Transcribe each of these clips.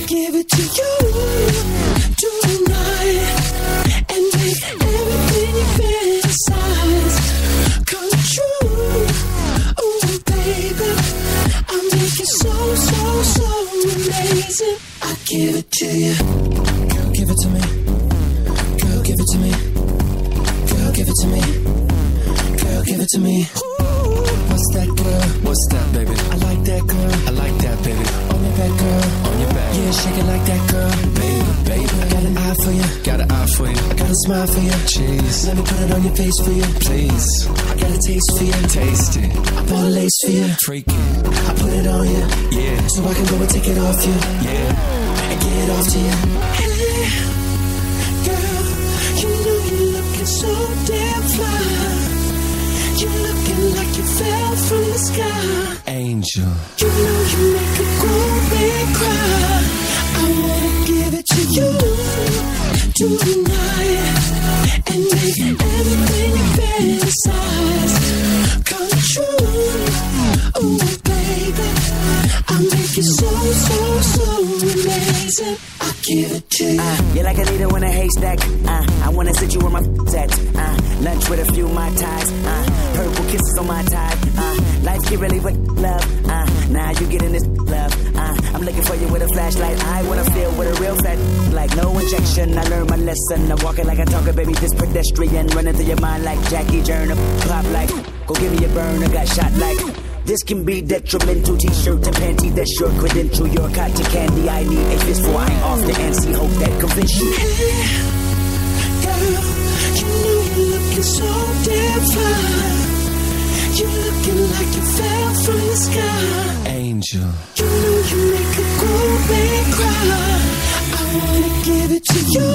give it to you tonight and make everything you fantasize come true. Oh, baby, I'll make it so amazing. I give it to you. Girl, give it to me. Girl, give it to me. Girl, give it to me. Girl, give it to me. What's that, girl? What's that, baby? I like that, girl. I like that, baby. On your back, girl. On your back. Yeah, shake it like that, girl. Baby. I got an eye for you. Got an eye for you. I got a smile for you. Cheese. Let me put it on your face for you. Please. I got a taste for you. Taste it. I bought a lace for you. Freak it. I put it on you. Yeah. So I can go and take it off you. Yeah. And get it off to you. Hey, girl, you know you're looking so damn fly. You're looking like you fell from the sky. Angel. You know you make a grown man cry. I wanna give it to you tonight and make everything you fantasize come true. Oh, baby, I'll make it so amazing. I'll give it to you. You're like a needle in a haystack. I wanna sit you where my at. Lunch with a few Mai Tais. Purple kisses on my tie. Life get really with love. Now you getting this love. I'm looking for you with a flashlight. I wanna feel with a real fat. Like no injection. I learned my lesson. I'm walking like a talker, baby. This pedestrian running through your mind like Jackie Journer. Pop like, go give me a burner. Got shot like. This can be detrimental. T-shirt and panty, that's your credential. Your cotton candy, I need a fist for. I ain't off the antsy. Hope that convince you. Hey, girl, you know you're looking so damn fine. You're looking like you fell from the sky. Angel. You know you make a grown man cry. I wanna give it to you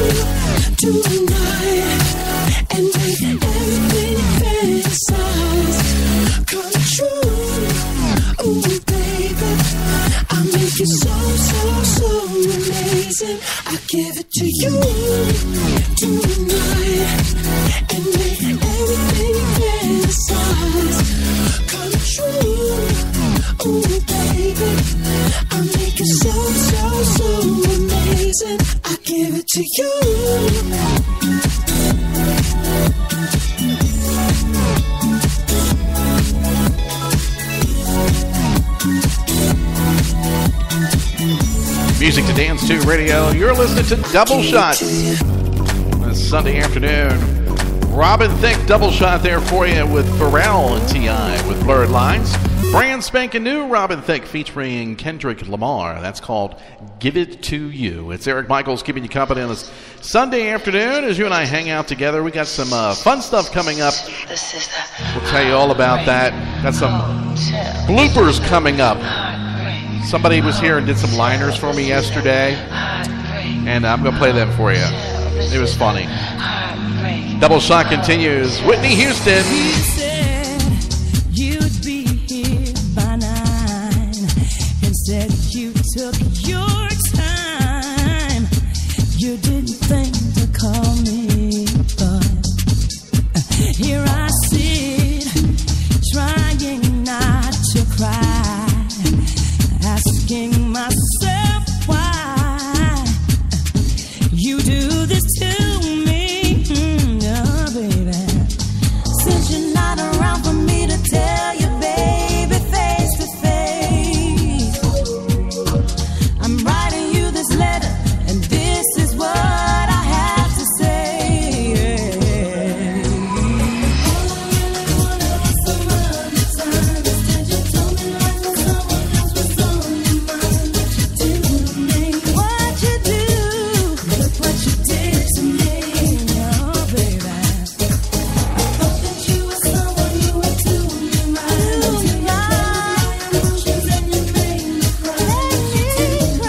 tonight and make everything you fantasize come true. Oh, baby, I'll make it so amazing. I'll give it to you tonight and make everything you fantasize come true. Oh, baby, I'll make it so amazing. I'll give it to you. Music to Dance to Radio. You're listening to Double Shot this Sunday afternoon. Robin Thicke Double Shot there for you with Pharrell and T.I. with Blurred Lines. Brand spanking new Robin Thicke featuring Kendrick Lamar. That's called Give It To You. It's Eric Michaels keeping you company on this Sunday afternoon as you and I hang out together. We got some fun stuff coming up. We'll tell you all about that. Got some bloopers coming up. Somebody was here and did some liners for me yesterday, and I'm going to play them for you. It was funny. Double Shot continues. Whitney Houston. You said you'd be here by 9. Instead, you took your time. You didn't think to call me, but here I sit, trying not to cry, asking myself why you do this to me. Oh, baby, since you're not around for me to tell you, baby, face to face, I'm writing you this letter, and this is what I have to say. All I really wanted was some other time. Instead, you told me life was someone else was on your mind. What you do to me? What you do? Look what you did to me. Oh, baby, I thought that you were someone you were doing me right. Until you played with my emotions and you made me cry. What you did to me?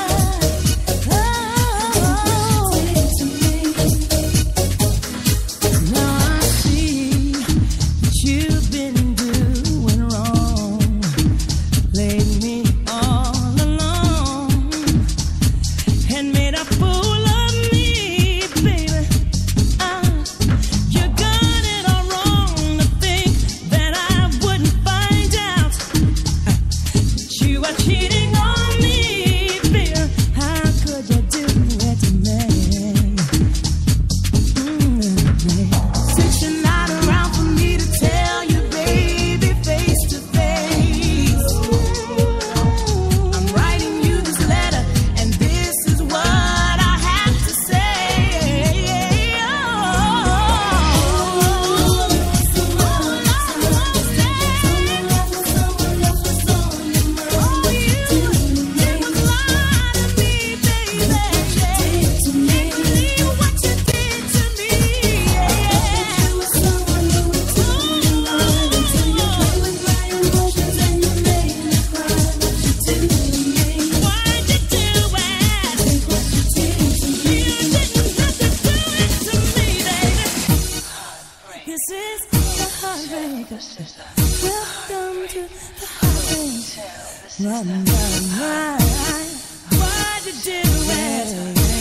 Now I see that you've been doing wrong, laid me all alone, and made a fool of me, baby. You got it all wrong to think that I wouldn't find out that you are cheating on me, baby. Why'd you do it?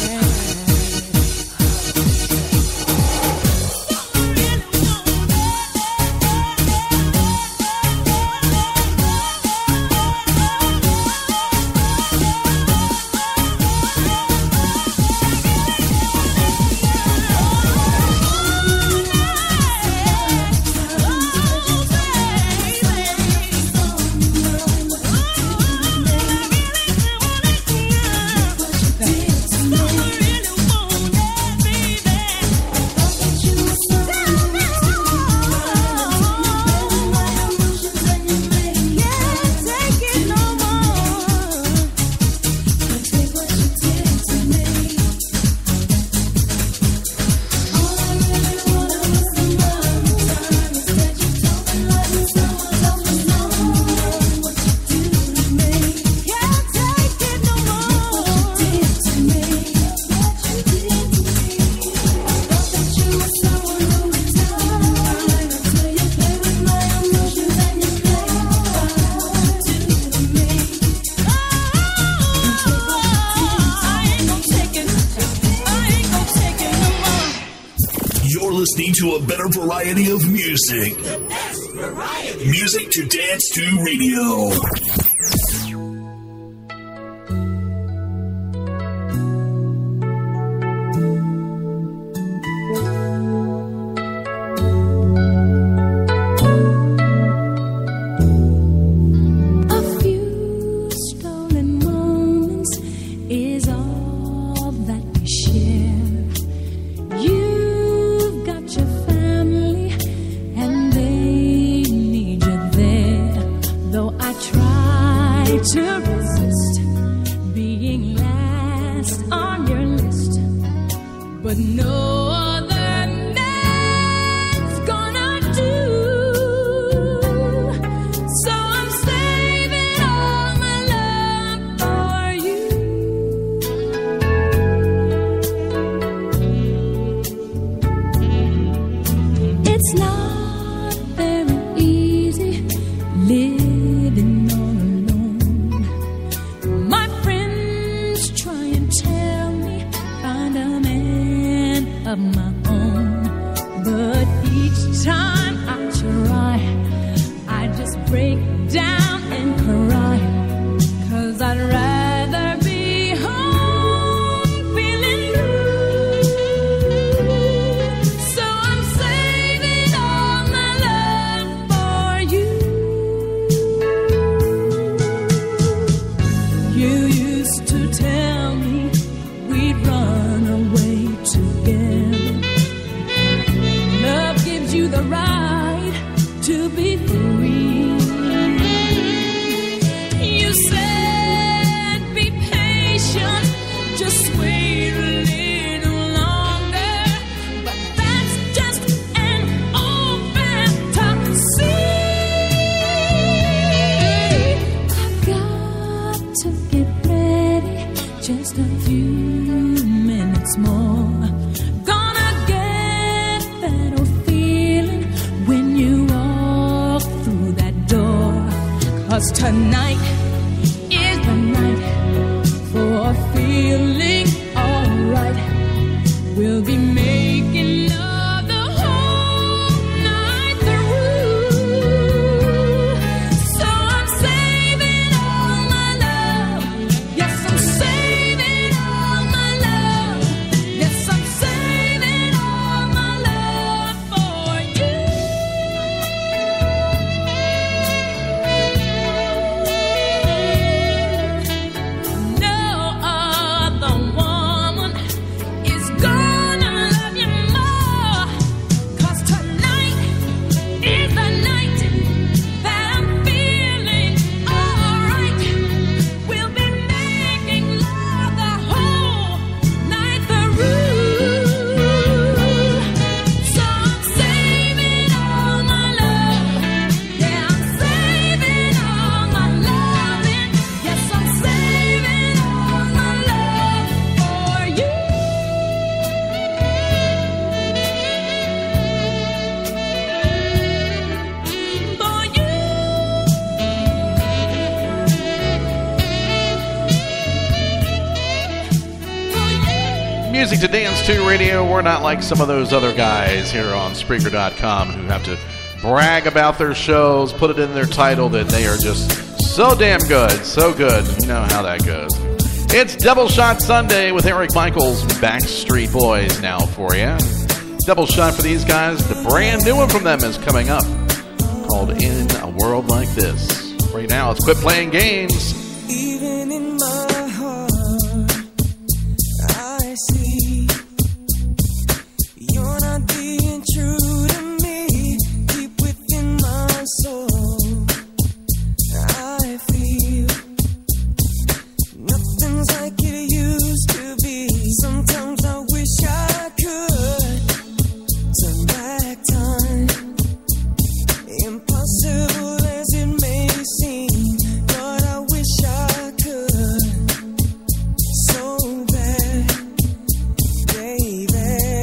Listening to a better variety of music. The best variety. Music to dance to radio. A few stolen moments is all that we share. You've got your family and they need you there. Though I try to resist being last on your list, but no other man's gonna do. So I'm saving all my love for you. It's not very easy living all alone. My friends try and tell me find a man of my own, but each time I try, I just break down and cry, 'cause I'd rather be home feeling blue. So I'm saving all my love for you. You used to tell me we'd run away together. Love gives you the right to be free. You said be patient, just wait a little longer, but that's just an old fantasy. I've got to get ready, just a few minutes more. Gonna get that old feeling when you walk through that door. 'Cause tonight is the night for feeling alright. We'll be making love the whole night through. So I'm saving all my love. Yes, I'm saving all my love. Yes, I'm saving all my love for you. Music to Dance to Radio. We're not like some of those other guys here on Spreaker.com who have to brag about their shows, put it in their title that they are just so damn good, so good. You know how that goes. It's Double Shot Sunday with Eric Michaels, Backstreet Boys now for you. Double shot for these guys. The brand new one from them is coming up, called In a World Like This. Right now, it's Quit Playing Games. Even in my heart, I see you're not being true to me. Deep within my soul, I feel nothing's like it used to be. Sometimes I wish I could turn back time. Impossible as it may seem, but I wish I could so bad, baby.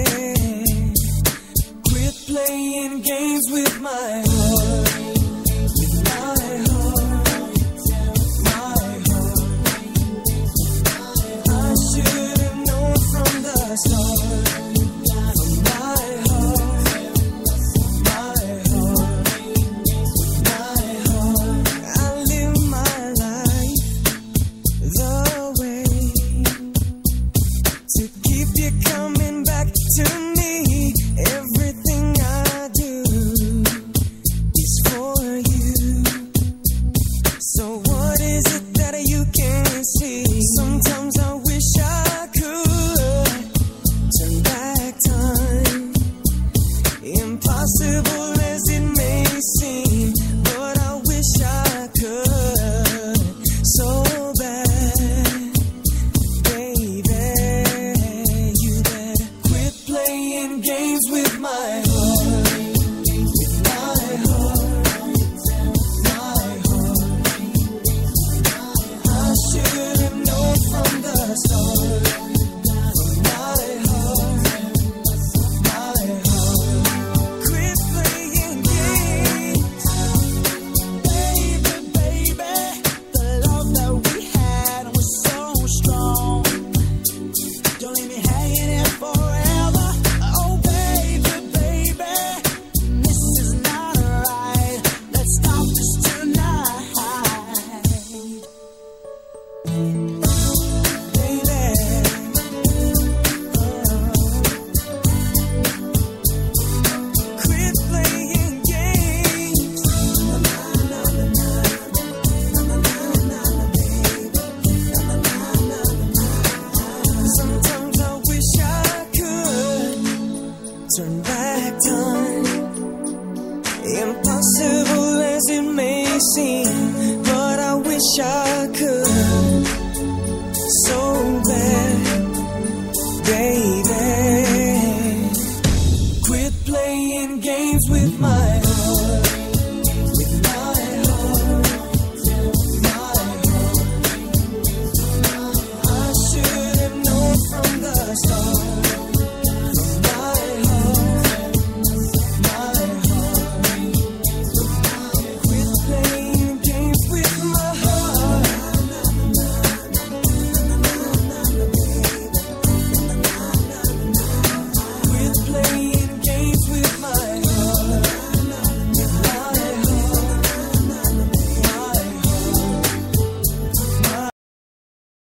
Quit playing games with my heart, with my heart, my heart. I should have known from the start. From my heart, my heart, my heart. I live my life the way to keep you coming back to me. Everything I do is for you. So what is it that you can't see? Sometimes I wish I could turn back time. Impossible as it may seem, but I wish I could so bad, baby. You better quit playing games with my heart, with my heart, my heart. I should have known from the start. From my heart, my heart. Quit playing games, baby, baby. The love that we had was so strong. Don't leave me hanging here forever. Oh, baby, baby, this is not right. Let's stop this tonight, baby. Quit playing games. Na na na na na na na na na, baby. Na na na na na. Sometimes I wish I could turn back time. Impossible as it may seem, but I wish I could